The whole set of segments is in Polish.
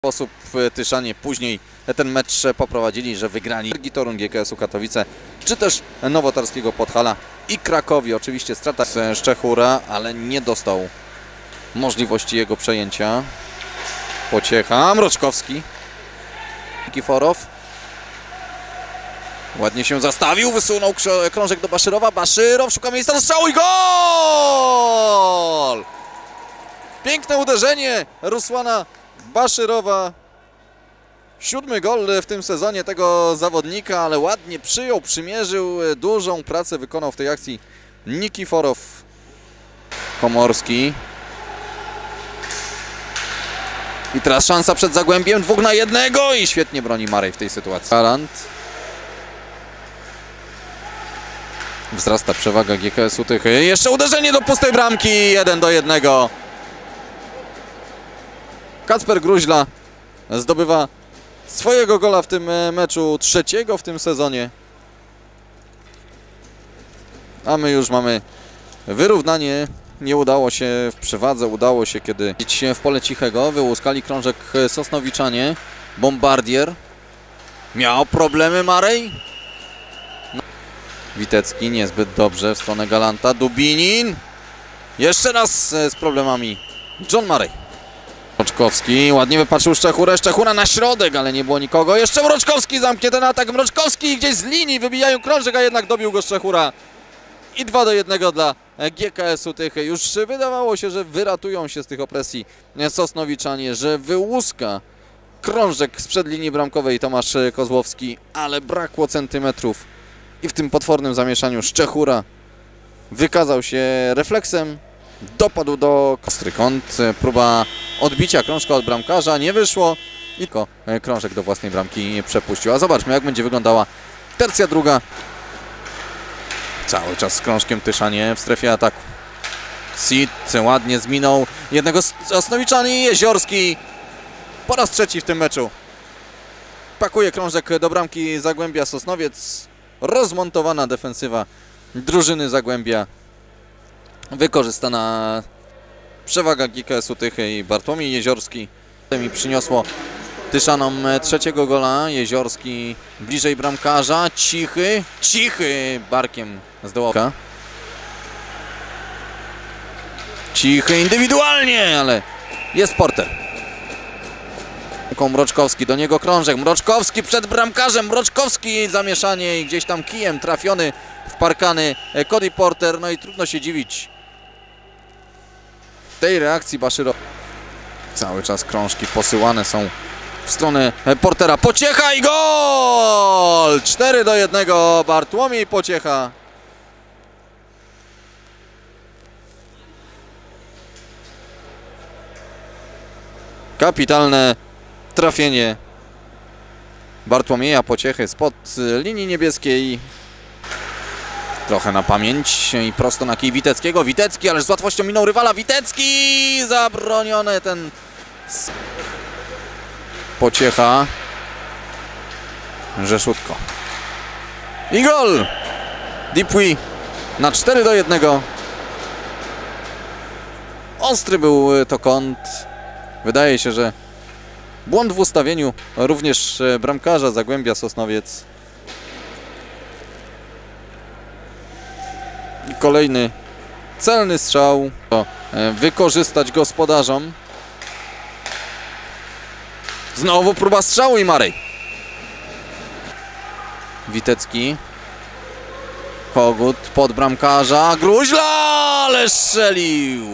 Sposób Tyszanie później ten mecz poprowadzili, że wygrali Torun GKS-u Katowice, czy też Nowotarskiego Podhala i Krakowi. Oczywiście strata z Szczechura, ale nie dostał możliwości jego przejęcia. Pociecha, Mroczkowski. Nikiforow. Ładnie się zastawił, wysunął krążek do Baszyrowa. Baszyrow szuka miejsca do strzału i gol! Piękne uderzenie Rusłana Baszyrowa. 7. gol w tym sezonie tego zawodnika, ale ładnie przyjął, przymierzył, dużą pracę wykonał w tej akcji Nikiforow. Komorski. I teraz szansa przed Zagłębiem, 2 na 1 i świetnie broni Marej w tej sytuacji. Galant. Wzrasta przewaga GKS-u Tychy. Jeszcze uderzenie do pustej bramki, 1 do 1. Kacper Gruźla zdobywa swojego gola w tym meczu, 3. w tym sezonie. A my już mamy wyrównanie. Nie udało się w przewadze, udało się kiedy w pole cichego. Wyłuskali krążek Sosnowiczanie. Bombardier. Miał problemy Marej. No. Witecki niezbyt dobrze w stronę Galanta. Dubinin. Jeszcze raz z problemami John Marej. Mroczkowski, ładnie wypatrzył Szczechurę, Szczechura na środek, ale nie było nikogo. Jeszcze Mroczkowski zamknie ten atak. Mroczkowski gdzieś z linii wybijają krążek, a jednak dobił go Szczechura. I 2 do 1 dla GKS-u Tychy. Już wydawało się, że wyratują się z tych opresji Sosnowiczanie, że wyłuska krążek sprzed linii bramkowej Tomasz Kozłowski, ale brakło centymetrów. I w tym potwornym zamieszaniu Szczechura wykazał się refleksem. Dopadł do ostry kąt, próba odbicia krążka od bramkarza, nie wyszło i tylko krążek do własnej bramki przepuścił. A zobaczmy, jak będzie wyglądała tercja druga. Cały czas z krążkiem Tyszanie w strefie ataku. Sit ładnie zminął jednego z Sosnowiczan i Jeziorski po raz 3 w tym meczu pakuje krążek do bramki Zagłębia Sosnowiec. Rozmontowana defensywa drużyny Zagłębia. Wykorzystana przewaga GKS-u Tychy i Bartłomiej Jeziorski. Mi przyniosło Tyszanom 3. gola. Jeziorski bliżej bramkarza. Cichy barkiem zdołał. Cichy indywidualnie, ale jest porter. Mroczkowski, do niego krążek. Mroczkowski przed bramkarzem. Mroczkowski zamieszanie i gdzieś tam kijem trafiony w parkany Cody Porter. No i trudno się dziwić tej reakcji Baszyrowa. Cały czas krążki posyłane są w stronę Portera. Pociecha i gol! 4 do 1. Bartłomiej Pociecha. Kapitalne trafienie Bartłomieja Pociechy spod linii niebieskiej. Trochę na pamięć i prosto na kij Witeckiego. Witecki, ależ z łatwością minął rywala. Witecki! Zabroniony ten... Pociecha. Rzeszutko. I gol! Dupuis na 4 do 1. Ostry był to kąt. Wydaje się, że błąd w ustawieniu również bramkarza Zagłębia Sosnowiec. I kolejny celny strzał. Wykorzystać gospodarzom. Znowu próba strzału i Marej. Witecki. Kogut pod bramkarza. Gruźla, ale strzelił.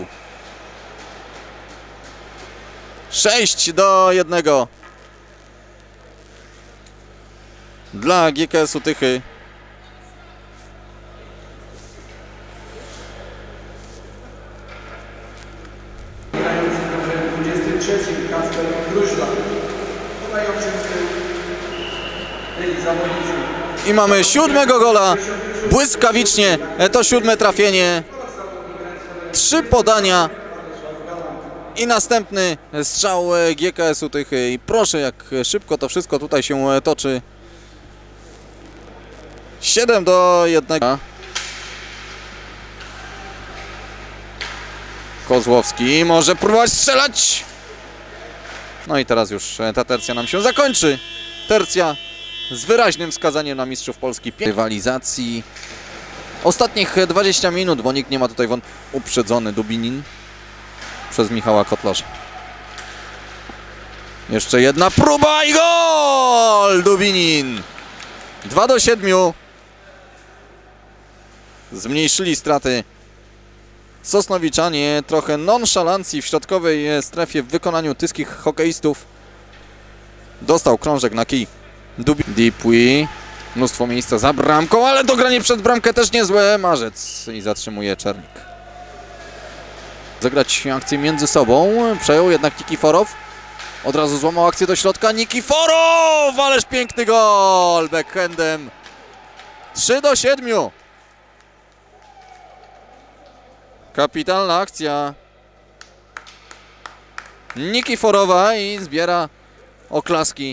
6 do 1 dla GKS-u Tychy. Kacper Gruźla. I mamy 7. gola. Błyskawicznie to 7. trafienie. 3 podania. I następny strzał GKS-u Tychy. I proszę, jak szybko to wszystko tutaj się toczy. 7 do 1. Kozłowski może próbować strzelać. No i teraz już ta tercja nam się zakończy. Tercja z wyraźnym wskazaniem na mistrzów Polski. Rywalizacji ostatnich 20 minut, bo nikt nie ma tutaj uprzedzony Dubinin przez Michała Kotlosza. Jeszcze jedna próba i gol! Dubinin 2-7. Zmniejszyli straty Sosnowiczanie. Trochę nonszalancji w środkowej strefie w wykonaniu tyskich hokeistów. Dostał krążek na kij Dupuis. Mnóstwo miejsca za bramką, ale dogranie przed bramkę też niezłe. Marzec i zatrzymuje Czernik. Zagrać akcję między sobą. Przejął jednak Nikiforow. Od razu złamał akcję do środka. Nikiforow! Ależ piękny gol! Backhandem. 3-7. Kapitalna akcja Nikiforowa i zbiera oklaski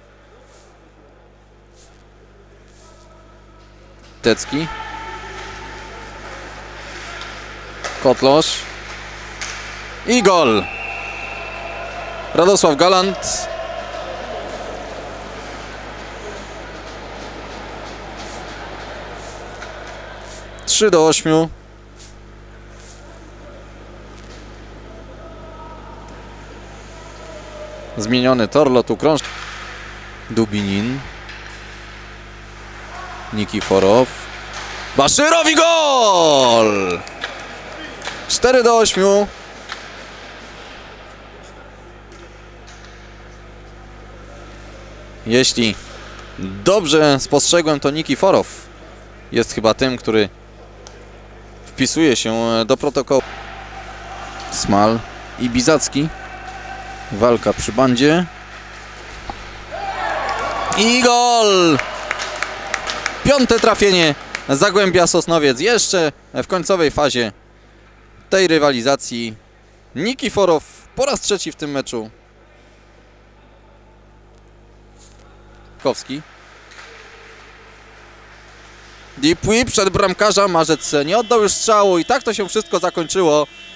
Tecki. Kotlosz i gol. Radosław Galant. Trzy do 8. Zmieniony tor lotu krążka. Dubinin. Nikiforow. Baszyrow i gol! 4 do 8. Jeśli dobrze spostrzegłem, to Nikiforow jest chyba tym, który wpisuje się do protokołu. Smal i Bizacki. Walka przy bandzie. I gol! 5. trafienie Zagłębia Sosnowiec. Jeszcze w końcowej fazie tej rywalizacji Nikiforow po raz 3 w tym meczu. Kowski. Dupuis przed bramkarza. Marzec nie oddał już strzału i tak to się wszystko zakończyło.